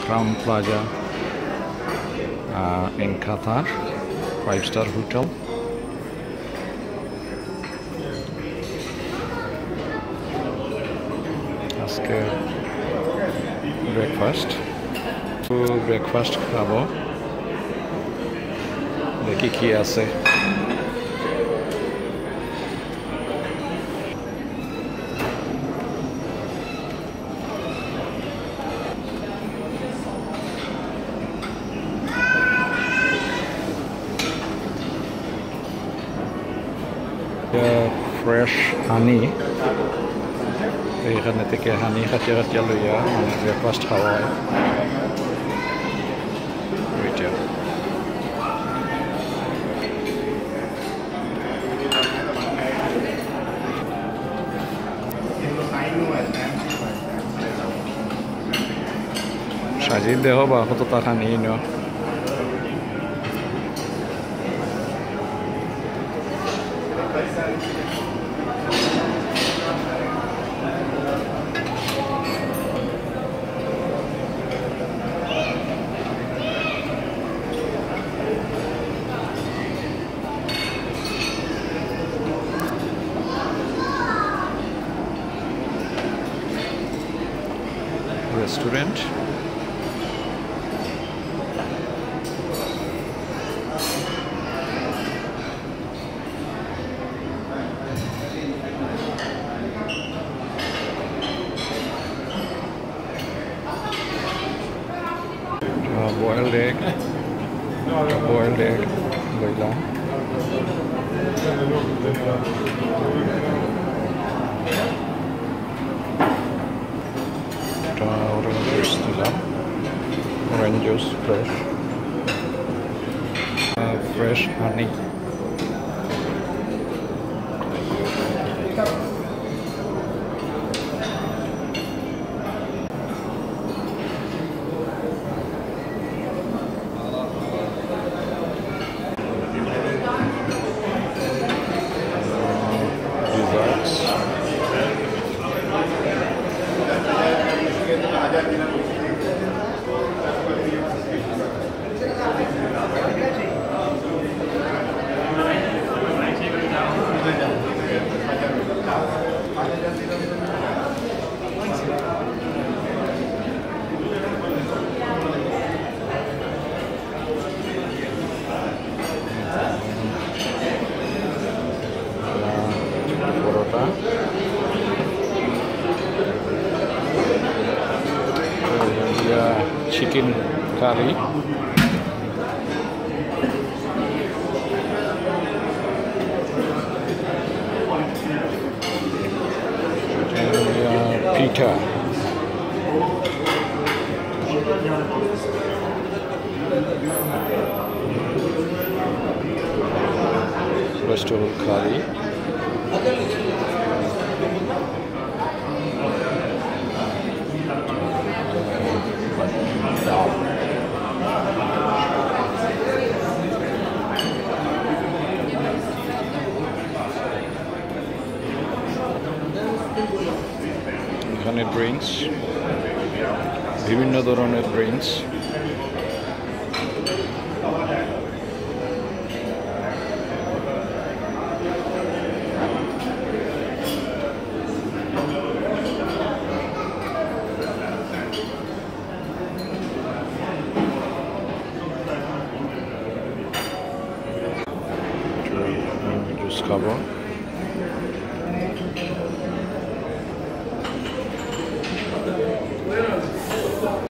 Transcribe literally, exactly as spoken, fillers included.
Crown Plaza uh, in Qatar, five-star hotel. আজকে breakfast তো breakfast খাবো দেখি কি আছে ফ্রেশ হানি এখানে থেকে হানি খাটিয়া খাটিয়া লইয়া মানে ব্রেকফাস্ট খাওয়া হয় ওইটা সাজিয়ে দেহ বা কত টাকা নিয়ে ন restaurant uh, boiled egg boiled egg boila orange juice dilam orange juice fresh uh, fresh honey desserts chicken curry and uh, pita vegetable curry এখানে ড্রিঙ্কস বিভিন্ন ধরনের ড্রিঙ্কস জুস খাবো